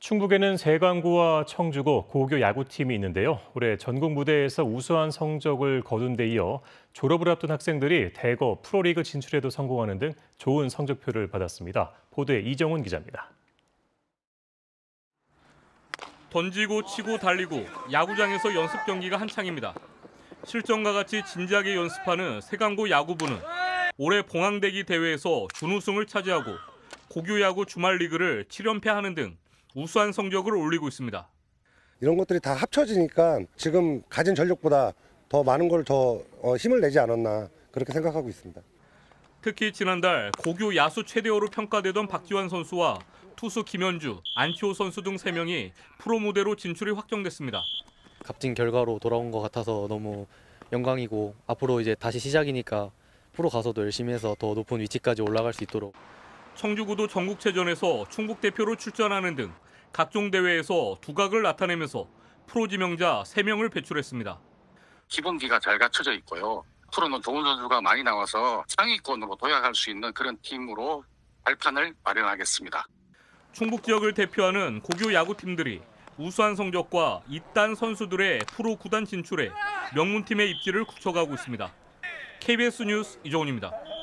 충북에는 세강고와 청주고 고교 야구팀이 있는데요. 올해 전국 무대에서 우수한 성적을 거둔 데 이어 졸업을 앞둔 학생들이 대거 프로리그 진출에도 성공하는 등 좋은 성적표를 받았습니다. 보도에 이정훈 기자입니다. 던지고 치고 달리고 야구장에서 연습 경기가 한창입니다. 실전과 같이 진지하게 연습하는 세강고 야구부는 올해 봉황대기 대회에서 준우승을 차지하고 고교 야구 주말 리그를 7연패하는 등 우수한 성적을 올리고 있습니다. 이런 것들이 다 합쳐지니까 지금 가진 전력보다 더 많은 걸 더 힘을 내지 않았나 그렇게 생각하고 있습니다. 특히 지난달 고교 야수 최대어로 평가되던 박지환 선수와 투수 김현주, 안치호 선수 등 3명이 프로 무대로 진출이 확정됐습니다. 값진 결과로 돌아온 것 같아서 너무 영광이고 앞으로 이제 다시 시작이니까 프로 가서도 열심히 해서 더 높은 위치까지 올라갈 수 있도록. 청주구도 전국체전에서 충북 대표로 출전하는 등 각종 대회에서 두각을 나타내면서 프로 지명자 3명을 배출했습니다. 기본기가 잘 갖춰져 있고요. 프로는 좋은 선수가 많이 나와서 상위권으로 도약할 수 있는 그런 팀으로 발판을 마련하겠습니다. 충북 지역을 대표하는 고교 야구팀들이 우수한 성적과 잇단 선수들의 프로 구단 진출에 명문팀의 입지를 굳혀가고 있습니다. KBS 뉴스 이정훈입니다.